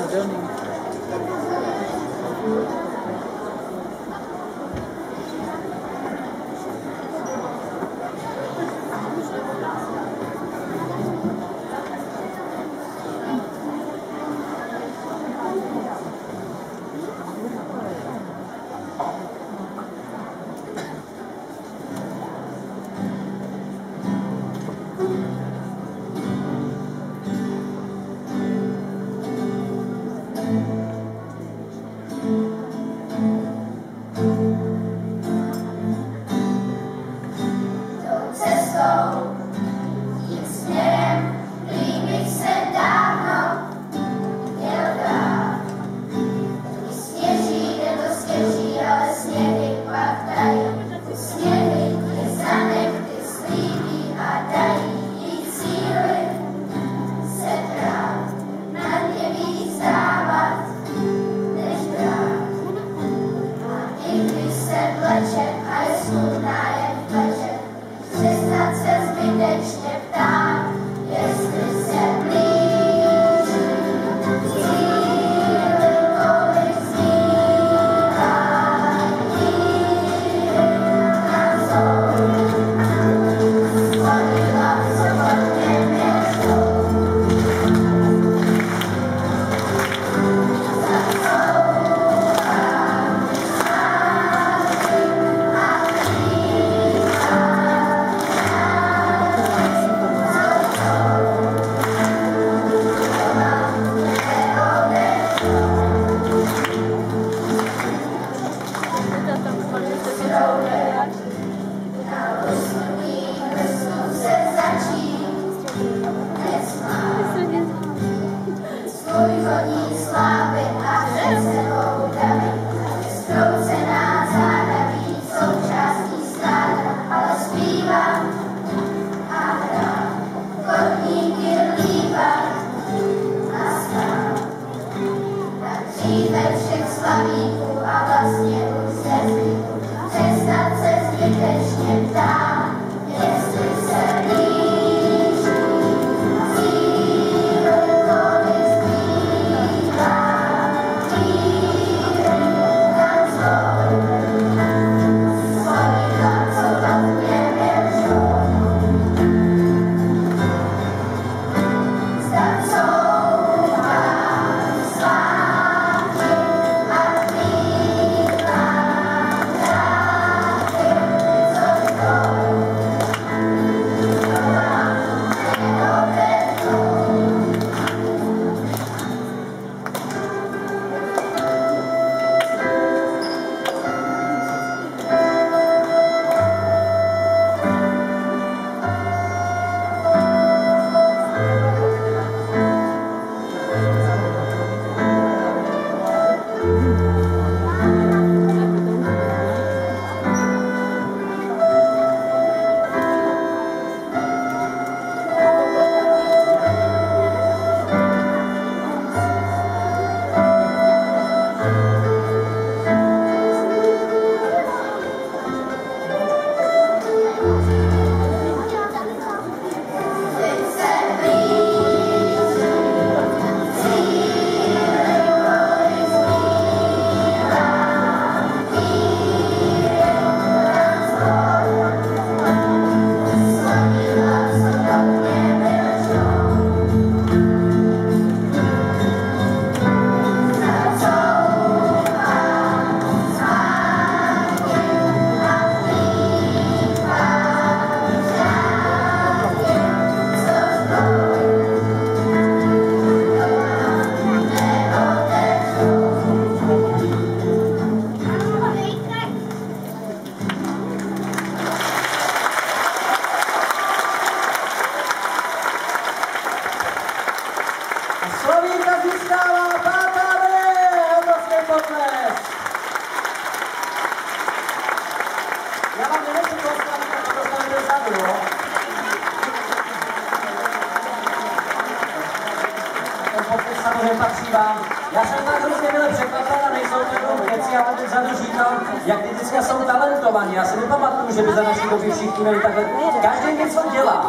Patří vám. Já jsem tak hrozně byl překvapen a nejsou to jenom věci, ale teď vzadu říkal, jak ty děcka jsou talentovaní. Já si nepamatuju, že by za naší doby všichni měli takhle. Každý něco dělá.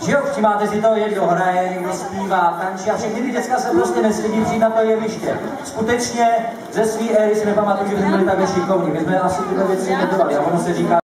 Že jo, všimáte si to, někdo hraje, někdo zpívá, tančí a všechny ty děcka se prostě nestydí přijít na to jeviště. Skutečně ze své éry si nepamatuju, že jsme byli takhle šikovní. My jsme asi tyhle věci nedělali a ono se říká,